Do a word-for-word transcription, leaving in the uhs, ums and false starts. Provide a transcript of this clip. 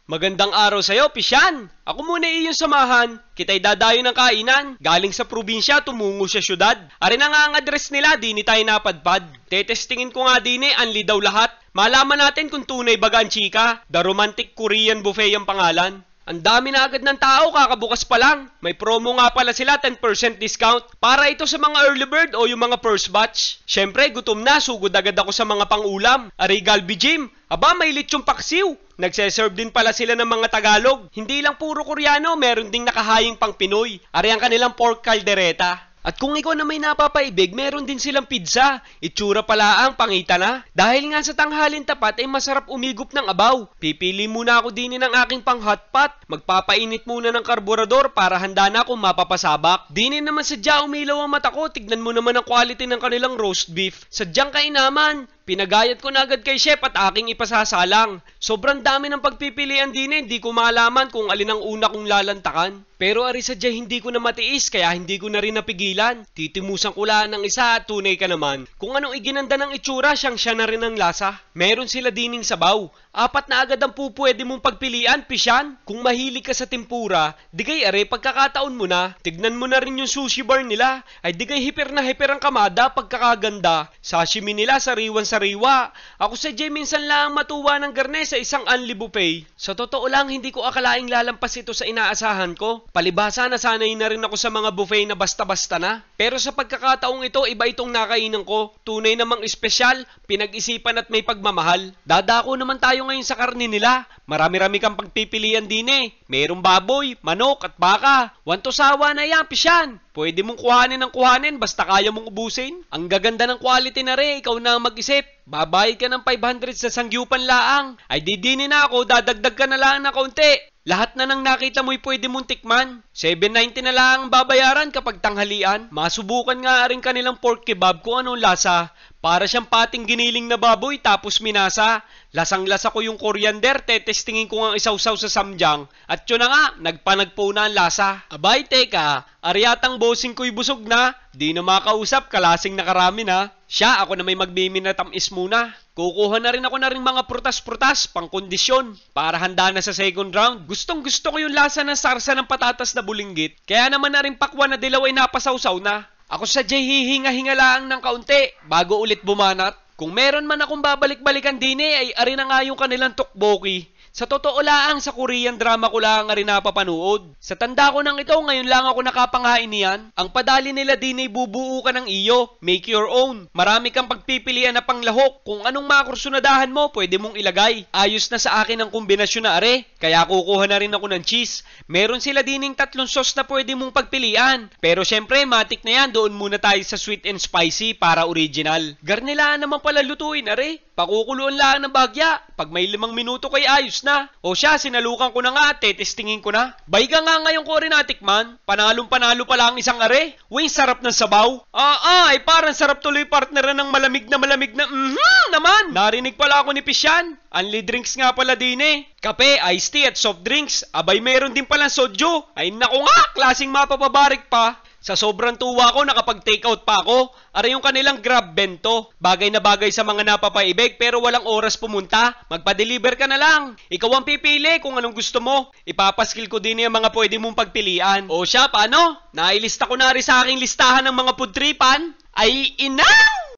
Magandang araw sa'yo, Pisyan! Ako muna iyong samahan, kita'y dadayo ng kainan. Galing sa probinsya, tumungo sa syudad. Ari na nga ang address nila, di ni tayo napadpad. Tetestingin ko nga din eh, anli daw lahat. Malaman natin kung tunay baga ang chika. The Romantic Korean Buffet ang pangalan. Ang dami na agad ng tao, kakabukas pa lang. May promo nga pala sila, ten percent discount. Para ito sa mga early bird o yung mga first batch. Syempre, gutom na, sugod agad ako sa mga pangulam. Ari Galbi Gym, aba may lechong paksiw. Nagseserve din pala sila ng mga Tagalog. Hindi lang puro Koreano, meron ding nakahaying pang Pinoy. Ari ang kanilang pork caldereta. At kung ikaw na may napapaibig, meron din silang pizza. Itsura pala ang pangita na. Dahil nga sa tanghalin tapat ay masarap umigop ng abaw. Pipili muna ako din ng aking pang hotpot. Magpapainit muna ng karburador para handa na akong mapapasabak. Dinin naman sadya umilaw ang mata ko. Tignan mo naman ang quality ng kanilang roast beef. Sadyang kainaman. Pinagayat ko na agad kay chef at aking ipasasalang. Sobrang dami ng pagpipilian din eh, hindi ko malaman kung alin ang una kong lalantakan. Pero ari sadya hindi ko na matiis kaya hindi ko na rin napigilan. Titimusan ko lang ng isa at tunay ka naman. Kung anong iginanda ng itsura, siyang siya na rin ang lasa. Meron sila dining sabaw. Apat na agad ang pupwede mong pagpilian, Pisyan. Kung mahilig ka sa tempura, di kay are pagkakataon mo na. Tignan mo na rin yung sushi bar nila. Ay di kay hiper na hiper ang kamada pagkakaganda. Sashimi nila sariwan-sariwa. Ako sa Jay minsan lang matuwa ng garne sa isang unli buffet. Sa totoo lang, hindi ko akalaing lalampas ito sa inaasahan ko. Palibasa na sanay na rin ako sa mga buffet na basta-basta na. Pero sa pagkakataong ito, iba itong nakainan ko. Tunay namang espesyal, pinag-isipan at may pagmamahal. Dadako naman tayo ngayon sa karne nila. Marami-rami kang pagpipilian din eh. Merong baboy, manok at baka. Wanto sawa na yan, Pisyan. Pwede mong kuhanin ng kuhanin basta kaya mong ubusin. Ang gaganda ng quality na re, ikaw na mag-isip. Babayad ka ng five hundred sa sangyupan laang. Ay didini na ako, dadagdag ka na lang na kaunti. Lahat na nang nakita mo'y pwede mong tikman. seven ninety na lang ang babayaran kapag tanghalian. Masubukan nga rin kanilang pork kebab kung anong lasa. Para siyang pating giniling na baboy tapos minasa. Lasang-lasa ko yung coriander, tetestingin ko ang isawsaw sa samjang. At yun na nga, nagpanagpo na ang lasa. Abay, teka, aryatang bossing ko'y busog na. Di na makausap, kalasing nakarami na. Siya, ako na may magbiminatamis muna. Kukuha na rin ako na rin mga prutas-prutas, pang kondisyon, para handa na sa second round. Gustong gusto ko yung lasa ng sarsa ng patatas na bulinggit. Kaya naman na rin pakwan na dilaw ay napasawsaw na. Ako sa Jay hihinga-hinga lang ng kaunti, bago ulit bumanat. Kung meron man akong babalik-balikan din eh, ay ari na nga yung kanilang tteokbokki. Sa totoo lang, sa Korean drama ko lang rin napapanood. Sa tanda ko nang ito, ngayon lang ako nakapanghain niyan. Ang padali nila din ay bubuo ka ng iyo. Make your own. Marami kang pagpipilian na panglahok. Kung anong makursunadahan mo, pwede mong ilagay. Ayos na sa akin ang kombinasyon na are. Kaya kukuha na rin ako ng cheese. Meron sila dining tatlong sauce na pwede mong pagpilian. Pero syempre, matik na yan. Doon muna tayo sa sweet and spicy para original. Garnilaan naman pala lutuin, are. Pakukuluan lang ng bagya. Pag may limang minuto kay ayos na. O siya, sinalukan ko na nga, tetestingin ko na. Bayga nga ngayon ko rin natikman. Panalong panalo pa lang isang are. Uy, sarap ng sabaw. Ah, ah, ay parang sarap tuloy partner ng malamig na malamig na. Mhm, naman. Narinig pala ako ni Pisyan. Unli drinks nga pala din eh. Kape, iced tea at soft drinks. Abay, meron din palang soju. Ay naku nga, klaseng mapapabarik pa. Sa sobrang tuwa ko, nakapag-take out pa ako. Ara yung kanilang grab bento. Bagay na bagay sa mga napapaibig pero walang oras pumunta. Magpa-deliver ka na lang. Ikaw ang pipili kung anong gusto mo. Ipapaskil ko din yung mga pwede mong pagpilian. O siya, paano? Nailista ko na rin sa aking listahan ng mga food tripan. Ay, ina!